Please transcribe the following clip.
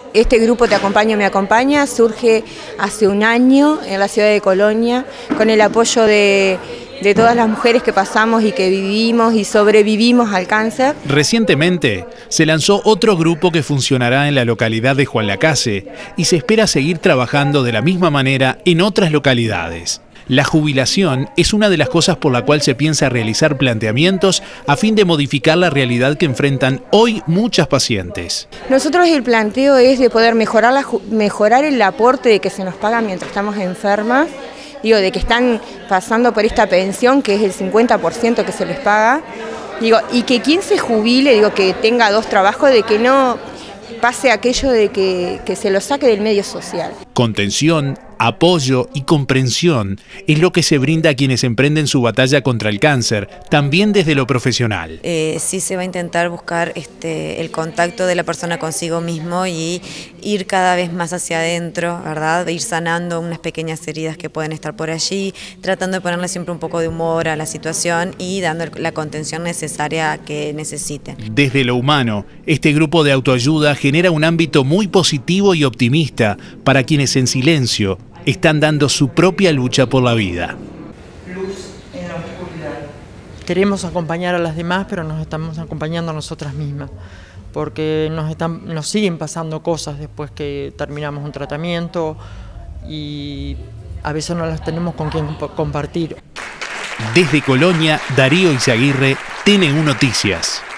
Este grupo Te Acompaño, Me Acompaña surge hace un año en la ciudad de Colonia con el apoyo de todas las mujeres que pasamos y que vivimos y sobrevivimos al cáncer. Recientemente se lanzó otro grupo que funcionará en la localidad de Juan Lacase y se espera seguir trabajando de la misma manera en otras localidades. La jubilación es una de las cosas por la cual se piensa realizar planteamientos a fin de modificar la realidad que enfrentan hoy muchas pacientes. Nosotros el planteo es de poder mejorar el aporte de que se nos paga mientras estamos enfermas, de que están pasando por esta pensión que es el 50% que se les paga, y que quien se jubile, que tenga 2 trabajos, de que no pase aquello de que se lo saque del medio social. Contención, apoyo y comprensión es lo que se brinda a quienes emprenden su batalla contra el cáncer, también desde lo profesional. Sí se va a intentar buscar el contacto de la persona consigo mismo y ir cada vez más hacia adentro, ¿verdad? Ir sanando unas pequeñas heridas que pueden estar por allí, tratando de ponerle siempre un poco de humor a la situación y dando la contención necesaria que necesiten. Desde lo humano, este grupo de autoayuda genera un ámbito muy positivo y optimista para quienes en silencio están dando su propia lucha por la vida. Luz en la oscuridad. Queremos acompañar a las demás, pero nos estamos acompañando a nosotras mismas, porque nos siguen pasando cosas después que terminamos un tratamiento y a veces no las tenemos con quien compartir. Desde Colonia, Darío Izaguirre, TN1 Noticias.